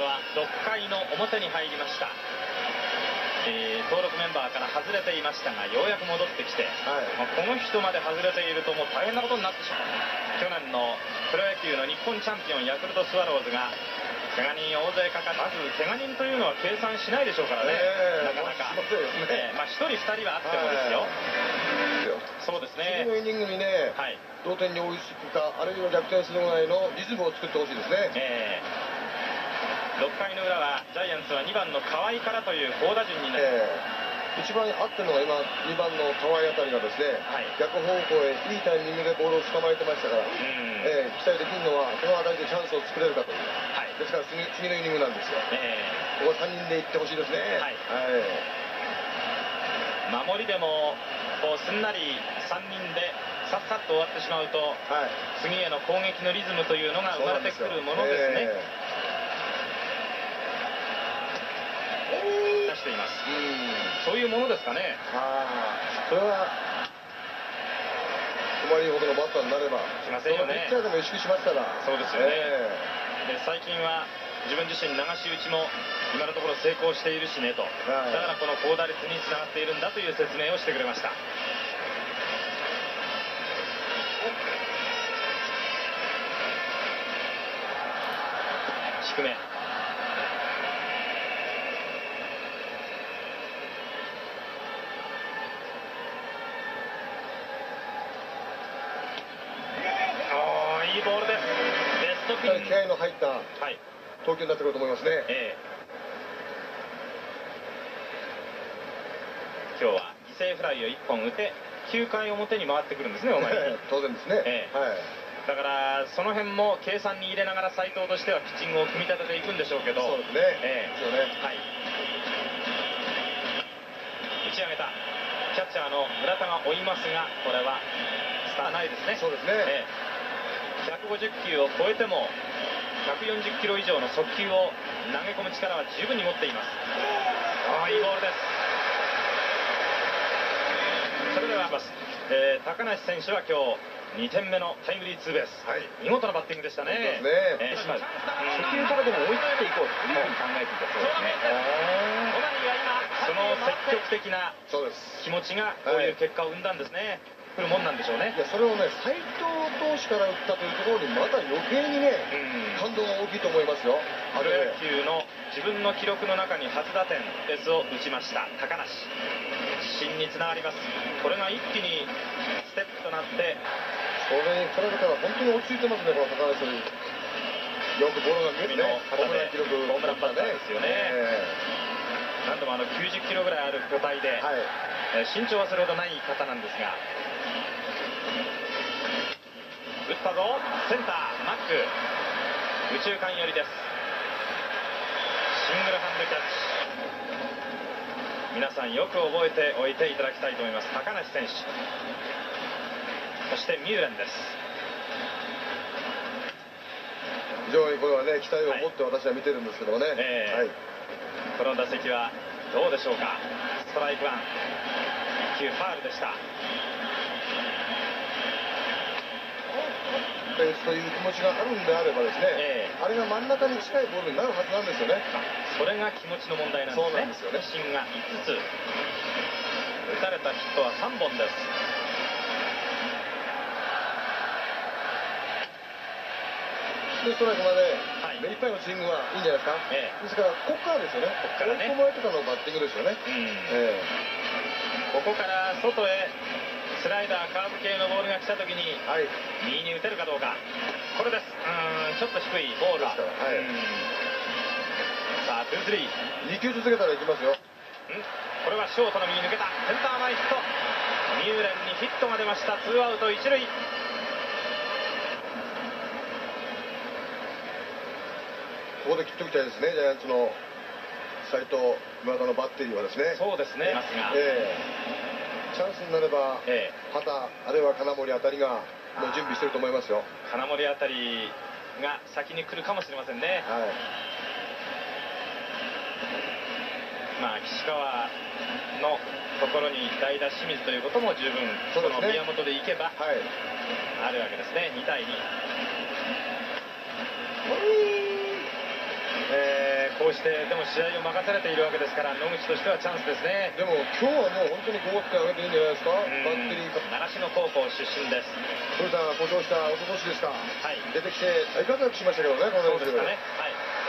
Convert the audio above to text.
ブは6回の表に入りました。登録メンバーから外れていましたが、ようやく戻ってきて、この人まで外れているともう大変なことになってしまう。去年のプロ野球の日本チャンピオンヤクルトスワローズが怪我人大勢かかって、まず怪我人というのは計算しないでしょうからね、なかなか。1人2人はあってもですよ。そうですね。 次のイニングにね、同点に追いつくか、あるいは逆転するぐらいのリズムを作ってほしいですね。 6回の裏はジャイアンツは2番の河合からという好打順になります。 一番合ってるのが今2番の河合あたりがですね、逆方向へいいタイミングでボールを捕まえてましたから、期待できるのはこの辺りでチャンスを作れるかという、ですから次のイニングなんですよ。ここは3人でいってほしいですね。 守りでもこうすんなり3人でさっさっと終わってしまうと、次への攻撃のリズムというのが生まれてくるものですね。出しています。そういうものですかね。 それは困りほどのバッターになればしませんよね。 ピッチャーでも意識しますから。 そうですよね。で最近は自分自身流し打ちも今のところ成功しているしねと、だからこの高打率につながっているんだという説明をしてくれました。低め。いいボールです。ベストピン。 気合の入った投球になってくると思いますね。 今日は犠牲フライを1本打て9回表に回ってくるんですね、お前。 当然ですね。 だからその辺も計算に入れながら斉藤としてはピッチングを組み立てていくんでしょうけど。 そうですね。 打ち上げたキャッチャーの村田が追いますが、これはスターないですね。 そうですね。 150球を超えても140キロ以上の速球を投げ込む力は十分に持っています。いいボールです。それでは高梨選手は今日2点目のタイムリーツーベース、見事なバッティングでしたね。 初球からでも追いついていこうというふうに考えていたそうですね。 小谷が今その積極的な気持ちがこういう結果を生んだんですね。来るもんなんでしょうね。 それをね、斉藤投手から打ったというところにまた余計にね、感動が大きいと思いますよ。 プロ野球の自分の記録の中に初打点ベースを打ちました高梨。自信につながります。これが一気にステップとなって、 それに比べたら本当に落ち着いてますね、この高梨。よくボールが見えてね、ホームラン記録、 ホームランバッターですよね。何度も90キロぐらいある巨体で、身長はそれほどない方なんですが、打ったぞ、センターマック、右中間寄りです。シングルハンドキャッチ。皆さんよく覚えておいていただきたいと思います。高梨選手、そしてミューレンです。 非常にこれはね、期待を持って私は見てるんですけどもね。 この打席はどうでしょうか。ストライク1、1球ファウルでした。 という気持ちがあるんであればですね、あれが真ん中に近いボールになるはずなんですよね。 それが気持ちの問題なんですね。そうなんですよね。三振が5つ、打たれたヒットは3本です。 ストライクまで目いっぱいのスイングはいいんじゃないですか。ですからここからですよね。追い込まれてからのバッティングですよね。 ここから外へスライダー、カーブ系のボールが来たときに、右に打てるかどうか。これです。ちょっと低いボールですから。さあ、2、3。 2球続けたらいきますよ。 これはショートの右抜けた。センター前ヒット。ミューレンにヒットが出ました。ツーアウト1塁。 ここで切っておきたいですね、ジャイアンツの斉藤、村田のバッテリーはですね。 そうですね。 チャンスになれば、畑、あるいは金森あたりがもう準備してると思いますよ。 金森あたりが先に来るかもしれませんね。岸川のところに代打清水ということも十分、その宮本でいけば、あるわけですね。2対2。 こうしてでも試合を任されているわけですから、野口としてはチャンスですね。 でも今日はもう本当に5点上げていいんじゃないですか。バッテリー習志野高校出身です。 古田が故障した一昨年ですか。 はい。 出てきて大活躍しましたけどね、この選手。 そうですかね。はい。